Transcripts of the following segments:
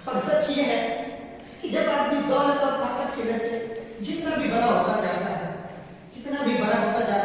और सच ये है कि जब आदमी दौलत और ताकत की वजह से जितना भी बड़ा होता जाता है, जितना भी बड़ा होता जाता है।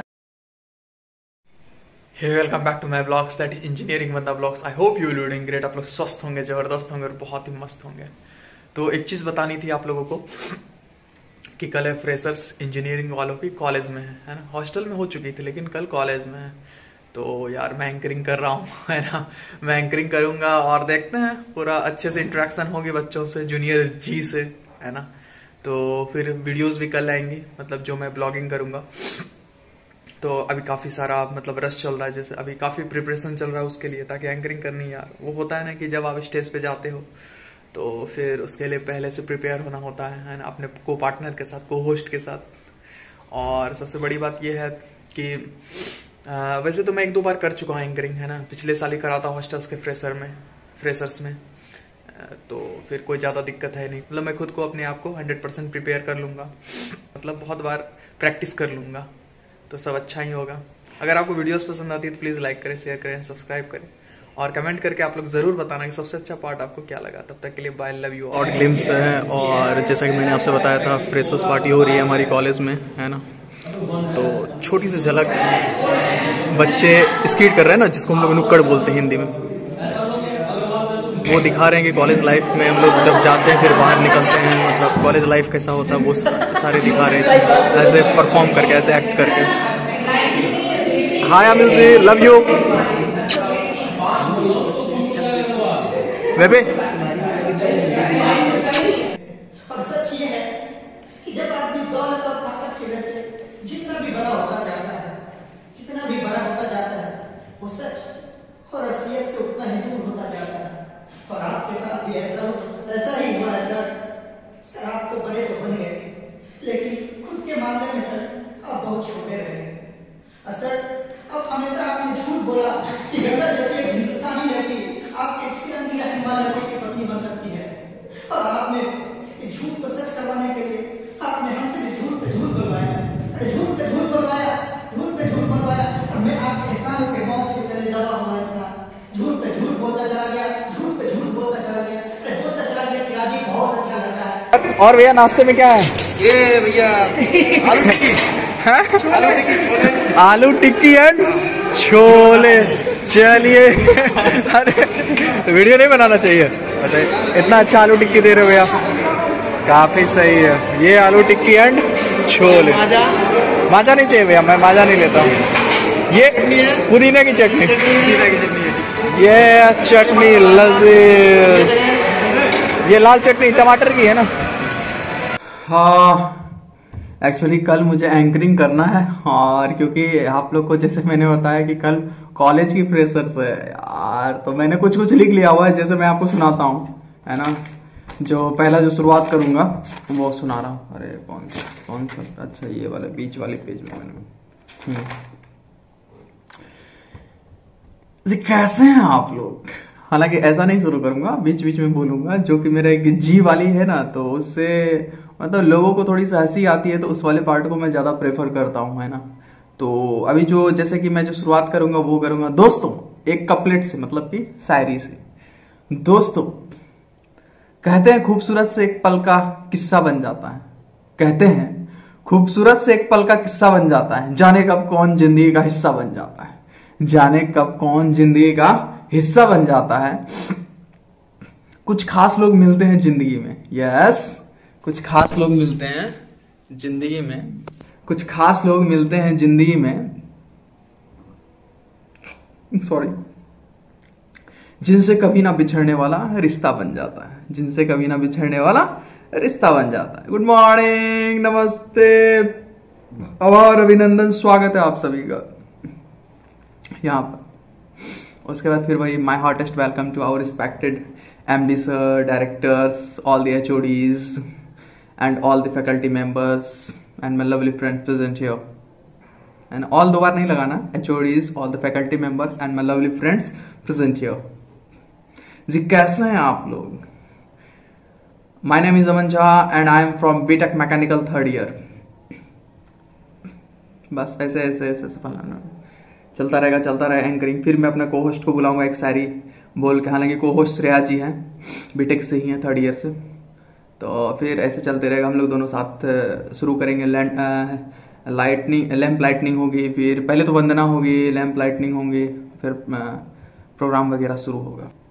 Hey welcome back to my blogs, that is engineering बंदा blogs. I hope you doing great. आप लोग स्वस्थ होंगे, जबरदस्त होंगे और बहुत ही मस्त होंगे। तो एक चीज बतानी थी आप लोगों को कि कल है फ्रेशर्स इंजीनियरिंग वालों की, कॉलेज में है ना। हॉस्टल में हो चुकी थी लेकिन कल कॉलेज में है। तो यार मैं एंकरिंग कर रहा हूँ है ना। मैं एंकरिंग करूंगा और देखते हैं पूरा अच्छे से इंटरेक्शन होगी बच्चों से, जूनियर जी से, है ना। तो फिर वीडियोस भी कल आएंगी, मतलब जो मैं ब्लॉगिंग करूंगा। तो अभी काफी सारा मतलब रश चल रहा है, जैसे अभी काफी प्रिपरेशन चल रहा है उसके लिए, ताकि एंकरिंग करनी। यार वो होता है ना कि जब आप स्टेज पे जाते हो तो फिर उसके लिए पहले से प्रिपेयर होना होता है ना, अपने को पार्टनर के साथ, को होस्ट के साथ। और सबसे बड़ी बात यह है कि वैसे तो मैं 1-2 बार कर चुका हूँ एंकरिंग, है ना। पिछले साल ही करा था हॉस्टल्स के फ्रेशर्स में। तो फिर कोई ज्यादा दिक्कत है नहीं, मतलब मैं खुद को, अपने आप को 100% प्रिपेयर कर लूंगा, मतलब बहुत बार प्रैक्टिस कर लूंगा, तो सब अच्छा ही होगा। अगर आपको वीडियोस पसंद आती है तो प्लीज लाइक करें, शेयर करें, सब्सक्राइब करें और कमेंट करके आप लोग जरूर बताना कि सबसे अच्छा पार्ट आपको क्या लगा। तब तक के लिए बाय, लव यू। और ग्लिम्स है, और जैसा कि मैंने आपसे बताया था फ्रेशर्स पार्टी हो रही है हमारी कॉलेज में, है ना। तो छोटी सी झलक, बच्चे स्कीट कर रहे हैं ना, जिसको हम लोग नुक्कड़ बोलते हैं हिंदी में, वो दिखा रहे हैं कि कॉलेज लाइफ में हम लोग जब जाते हैं फिर बाहर निकलते हैं, मतलब कॉलेज लाइफ कैसा होता है वो सारे दिखा रहे हैं ऐसे परफॉर्म करके, ऐसे एक्ट करके। हाय आमिल से, लव यू बेबी। और सच ये है कि जब आदमी दौलत और ताकत की वजह से जितना भी बड़ा होता जाता है, जितना भी बड़ा होता जाता है, वो सच और असलियत से उतना ही दूर होता जाता है। और आपके साथ भी ऐसा ही हुआ है सर। आप तो बड़े तो बन गए, लेकिन खुद के मामले में सर आप बहुत छोटे रहे। सर अब हमेशा आपने झूठ बोला कि गंगा जैसी एक हिंदुस्तानी लड़की आपके स्त्रीरंगी रहनुमा लड़के की पत्नी बन सकती है। और आपने इस झूठ को सच करवाने के लिए आपने हमसे भी झूठ पे झूठ बनवाया, झूठ पे झूठ बनवाया, झूठ पे झूठ बनवाया। और मैं आपके एहसानों के मौज के तले दबा हुआ इंसान झूठ पे झूठ बोलता चला गया, झूठ पे झूठ बोलता चला गया, बोलता चला गया कि राजीव बहुत अच्छा लड़का है। और भैया नाश्ते में क्या है? ये भैया आलू टिक्की, आलू टिक्की एंड छोले। चलिए अरे वीडियो नहीं बनाना चाहिए, इतना अच्छा आलू टिक्की दे रहे हो भैया, काफी सही है। ये आलू टिक्की एंड छोले। माजा नहीं चाहिए भैया, मैं माजा नहीं लेता हूँ। ये पुदीने की चटनी, ये चटनी लजीज, ये लाल चटनी टमाटर की है ना। हाँ एक्चुअली कल मुझे एंकरिंग करना है, और क्योंकि आप लोग को जैसे मैंने बताया कि कल कॉलेज की फ्रेशर्स है यार, तो मैंने कुछ लिख लिया हुआ है, जैसे मैं आपको सुनाता हूँ, है ना। जो पहला जो शुरुआत करूंगा वो सुना रहा हूँ। अरे कौन सा, अच्छा ये वाला बीच वाले पेज में मैंने। जी कैसे हैं आप लोग? हालांकि ऐसा नहीं शुरू करूंगा, बीच बीच में बोलूंगा, जो कि मेरा एक जी वाली है ना, तो उससे मतलब लोगों को थोड़ी सी हंसी आती है, तो उस वाले पार्ट को मैं ज्यादा प्रेफर करता हूँ, है ना। तो अभी जो जैसे कि मैं जो शुरुआत करूंगा वो करूंगा दोस्तों एक कपलेट से, मतलब कि शायरी से। दोस्तों कहते हैं खूबसूरत से एक पल का किस्सा बन जाता है, कहते हैं खूबसूरत से एक पल का किस्सा बन जाता है, जाने कब कौन जिंदगी का हिस्सा बन जाता है, जाने कब कौन जिंदगी का हिस्सा बन जाता है। कुछ खास लोग मिलते हैं जिंदगी में, यस कुछ खास लोग मिलते हैं जिंदगी में, कुछ खास लोग मिलते हैं जिंदगी में, सॉरी, जिनसे कभी ना बिछड़ने वाला रिश्ता बन जाता है, जिनसे कभी ना बिछड़ने वाला रिश्ता बन जाता है। गुड मॉर्निंग, नमस्ते, आभार, अभिनंदन, स्वागत है आप सभी का यहाँ पर। उसके बाद फिर वही my heartiest welcome to our respected MD sir, directors, all the HODs and all the faculty members and my lovely friends present here. And all दोबार नहीं लगाना, HODs, all the faculty members and my lovely friends present here. जी कैसे हैं आप लोग? My name is Aman Jha and I am from BTech Mechanical 3rd year. बस ऐसे फलाना चलता रहेगा एंकरिंग। फिर मैं अपने को होस्ट को बुलाऊंगा एक शायरी बोल के, हालांकि को होस्ट श्रेया जी हैं, बीटेक से ही हैं, 3rd ईयर से। तो फिर ऐसे चलते रहेगा, हम लोग दोनों साथ शुरू करेंगे। लैंप लाइटनिंग होगी, फिर पहले तो वंदना होगी, लैंप लाइटनिंग होंगी, फिर प्रोग्राम वगैरह शुरू होगा।